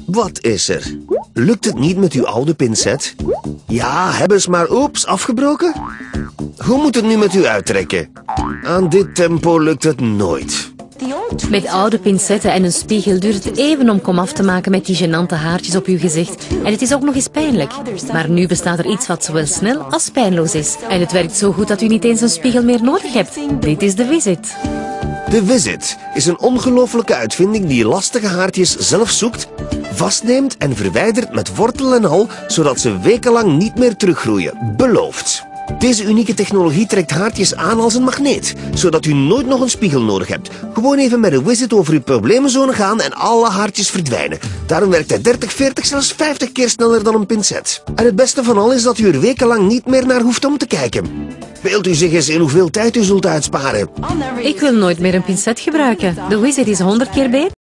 Wat is er? Lukt het niet met uw oude pincet? Ja, hebben ze maar oeps, afgebroken? Hoe moet het nu met u uittrekken? Aan dit tempo lukt het nooit. Met oude pincetten en een spiegel duurt het even om komaf te maken met die gênante haartjes op uw gezicht. En het is ook nog eens pijnlijk. Maar nu bestaat er iets wat zowel snel als pijnloos is. En het werkt zo goed dat u niet eens een spiegel meer nodig hebt. Dit is de Visit. De Visit is een ongelofelijke uitvinding die lastige haartjes zelf zoekt, vastneemt en verwijdert met wortel en al, zodat ze wekenlang niet meer teruggroeien. Beloofd. Deze unieke technologie trekt haartjes aan als een magneet, zodat u nooit nog een spiegel nodig hebt. Gewoon even met een Visit over uw problemenzone gaan en alle haartjes verdwijnen. Daarom werkt hij 30, 40, zelfs 50 keer sneller dan een pincet. En het beste van al is dat u er wekenlang niet meer naar hoeft om te kijken. Beeld u zich eens in hoeveel tijd u zult uitsparen. Ik wil nooit meer een pincet gebruiken. De Visit is 100 keer beter.